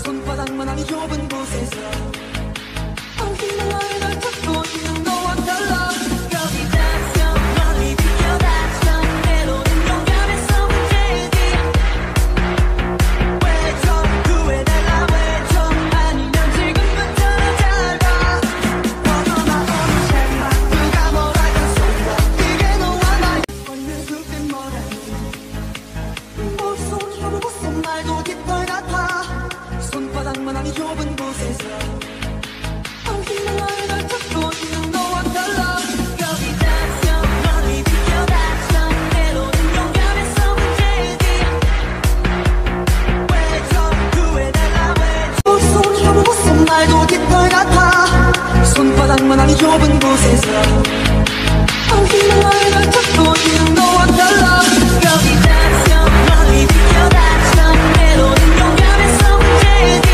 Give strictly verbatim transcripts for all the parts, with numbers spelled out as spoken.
손바닥만한 이 좁은 곳에서 엉키는 너의 널 찾고 있는 너와 달라. 여기 닿았어 멀리 비켜봤어 때로는 용감해서 문제지. 왜저 구해달라 왜저 아니면 지금부터 잘가. 벗어나오는 생각 누가 뭐랄까 속아 이게 너와 나의 원래 그게 뭐라니. 목소리 혀보고서 말도 깃털 같아. 손바닥만한 이 좁은 곳에서 엉키는 너의 널 찾고 있는 너와 달라. 여기 닿았어 멀리 비켜봤어 때로는 용감해서 문제지. 왜저 구해달라 왜저 목소리 혀보고서 말도 깃털 같아. 손바닥만한 이 좁은 곳에서 엉키는 너의 널 찾고 있는 너와 달라. 여기 닿았어 멀리 비켜봤어 때로는 용감해서 문제지.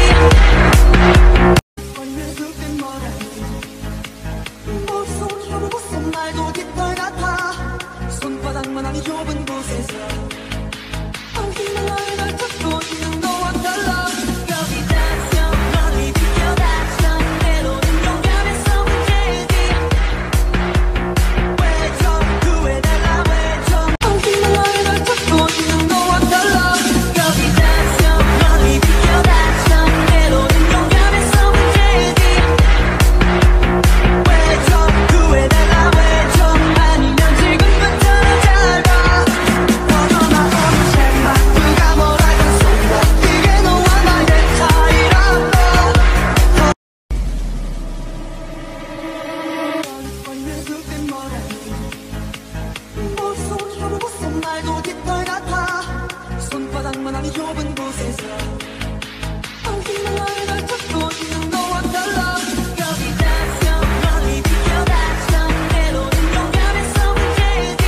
원래 그게 뭐라니. 목소리 혀보고서 말도 깃털 같아. 손바닥만한 이 좁은 곳에서 엉키는 너의 널 찾고 있는 너와 달라. 여기 닿았어 멀리 비켜봤어 때로는 용감해서 문제지. 왜저 구해달라 왜저 엉키는 너의 널 찾고 있는 너와 달라. 여기 닿았어 멀리 비켜봤어 때로는 용감해서 문제지. 왜저 구해달라 왜저 아니면 지금부터 잘가. 벗어나오는 생각 누가 뭐랄까 속아 이게 너와 나의 차이라고. 원래 그게 뭐라니. 목소리 혀보고서 말도 깃털 같아. 손바닥만한 이 좁은 곳에서 엉키는 너의 널 찾고 있는 너와 달라. 여기 닿았어 멀리 비켜봤어 때로는 용감해서 문제지.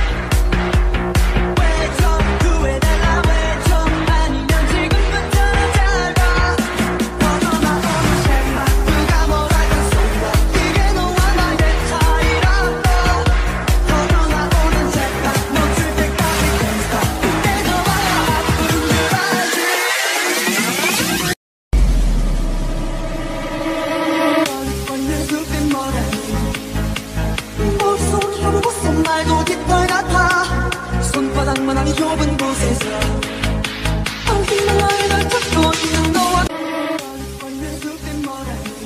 왜저 구해달라 왜저 아니면 지금부터 잘가. 벗어나오는 생각 누가 뭐랄까 속아 이게 너와 나의 차이라고. 벗어나오는 생각 멈출 때까지 can't stop. 그때 너와의 아픈 줄 알지. 원래 그게 뭐라니. 목소리 혀보고서 말도 깃털 같아. 손바닥만한 이 좁은 곳에서 엉키는 너의 널 찾고 있는 너와 원래 그게 뭐라니.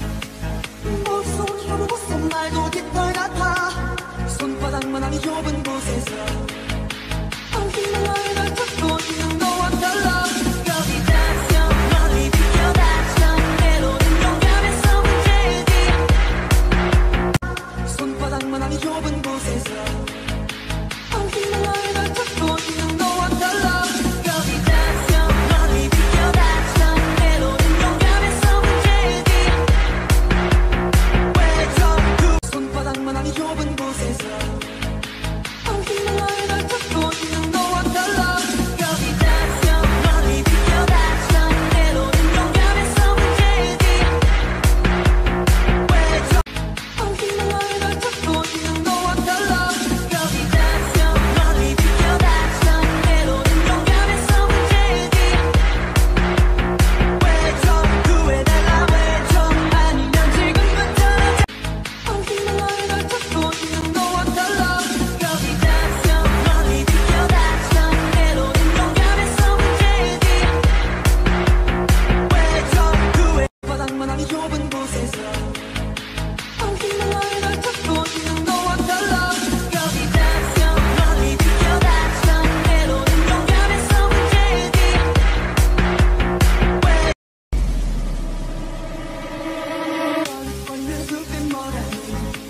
목소리 혀보고서 말도 깃털 같아. 손바닥만한 이 좁은 곳에서 엉키는 너의 널 찾고 있는 너와 달라. 여기 닿았어 멀리 비켜봤어 때로는 용감해서 문제지. 손바닥만한 이 좁은 곳에서 엉키는 너의 널 찾고 있는 너와 달라. 여기 닿았어 멀리 비켜봤어 때로는 용감해서 문제지. 왜저 구 손바닥만한 이 좁은 곳에서 엉키는 너의 널 찾고 있는 너와 달라. 여기 닿았어 멀리 비켜봤어 때로는 용감해서 문제지. 왜저 엉키는 너의 널 찾고 있는 너와 달라. 여기 닿았어 멀리 비켜봤어 때로는 용감해서 문제지. 왜저 구해달라 왜저 아니면 지금부터 엉키는 너의 널 찾고 있는 너와 달라. 여기 닿았어 멀리 비켜봤어 때로는 용감해서 문제지. 왜저 구해 바닥만한 이 좁은 곳에서 엉키는 너의 널 찾고 있는 너와 달라. 여기 닿았어 멀리 비켜봤어 때로는 용감해서 문제지. 원래 그게 뭐라니.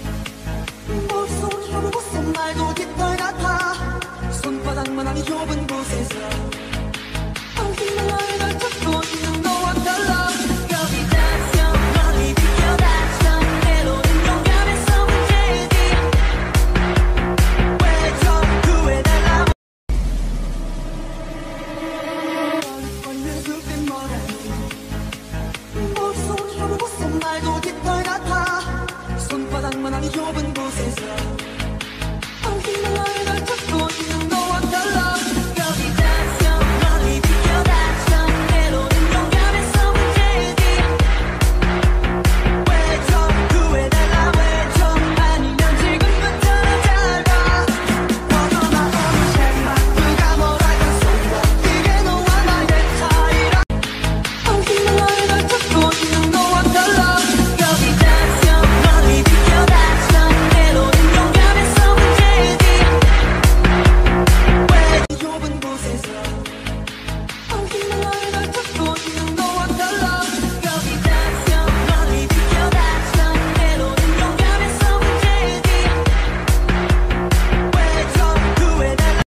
목소리 혀보고서 말도 깃털 같아. 손바닥만한 이 좁은 곳에서 엉키는 너의 널 찾고 있는 너와 달라. 여기 닿았어 멀리 비켜봤어 때로는 용감해서 문제지. 왜저 구해달라 원래 그게 뭐라니. 목소리 혀보고서 말도 깃털 같아. 손바닥만한 이 좁은 곳에서